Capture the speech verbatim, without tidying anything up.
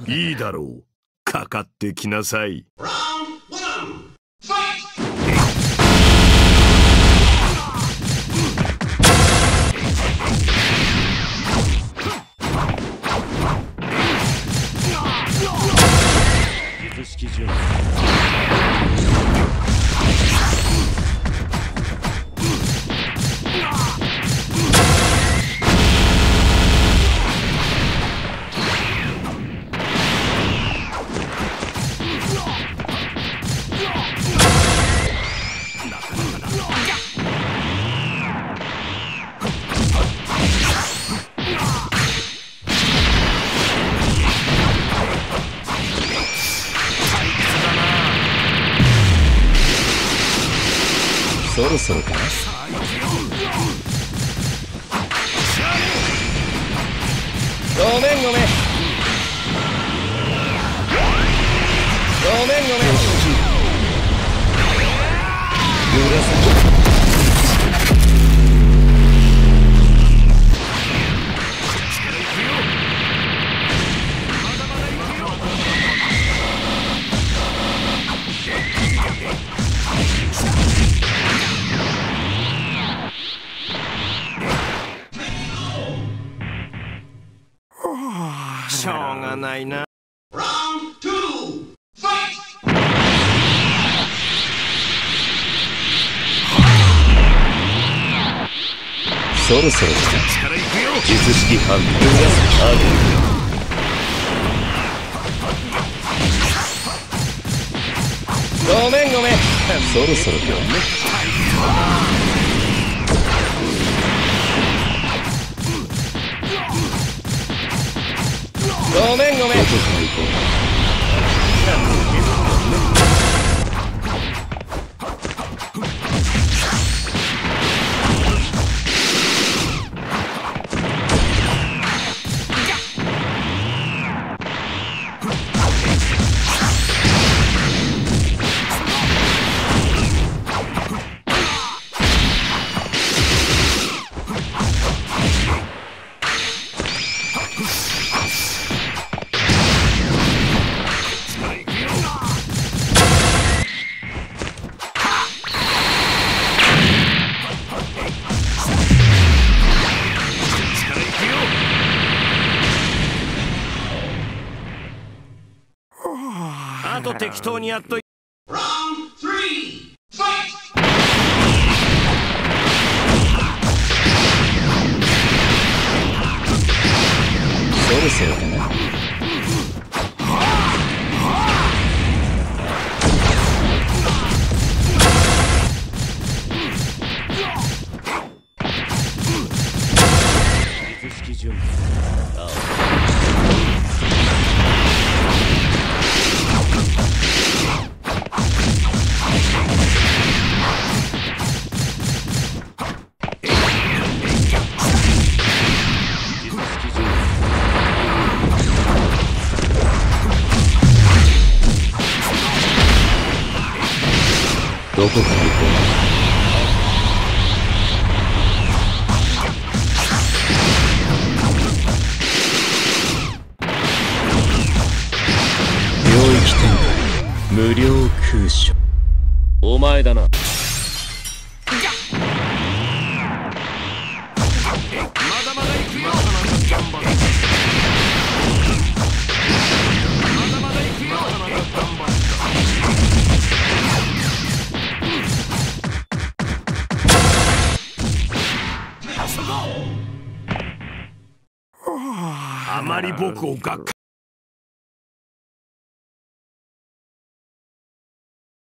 いいだろう。かかってきなさい。 術式順そろそろかな。ごめんごめんごめんごめんしょうがないな。 そろそろ術式反応ある。ごめんごめんそろそろかごめんごめんどこから行こう。 あと適当にやっといて。 そろそろかな。術式準備どこから行こう。領域展開無料空所お前だな。 あまり僕をがっか